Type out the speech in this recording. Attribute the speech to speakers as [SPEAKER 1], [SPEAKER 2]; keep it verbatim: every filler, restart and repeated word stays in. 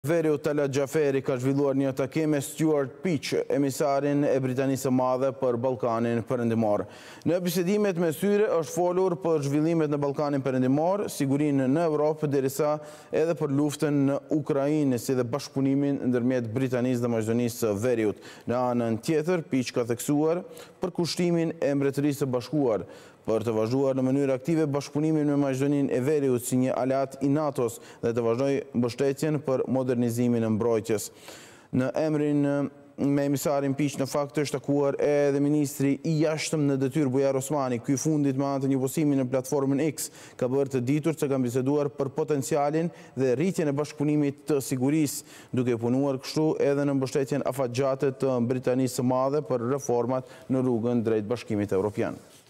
[SPEAKER 1] Veri Utala Gjaferi ka zhvilluar një takim me Stuart Peach, emisarin e Britanisë së Madhe për Ballkanin Perëndimor. Në bisedimet me syre është folur për zhvillimet në Ballkanin Perëndimor, sigurinë në Europë, derisa edhe për luftën në Ukrainë, si dhe bashkëpunimin ndërmjet Britanisë dhe Maqedonisë së Veriut. Në anën tjetër, Peach ka theksuar për kushtimin e Mbretërisë së Bashkuar për të vazhduar në mënyrë aktive bashkëpunimin me Maqedoninë e Veriut si një aleat i NATO-s dhe të vazhdojë mbështetjen për modernizimin e mbrojtjes. Në emrin me emisarin Peach në fakt është takuar edhe ministri i jashtëm në detyrë Bujar Osmani. Ky fundit me anë të një postimi në platformën X ka bërë të ditur se kanë biseduar për potencialin dhe rritjen e bashkëpunimit të sigurisë, duke punuar kështu edhe në mbështetjen afatgjate të Britanisë së Madhe për reformat në rrugën drejt Bashkimit Evropian.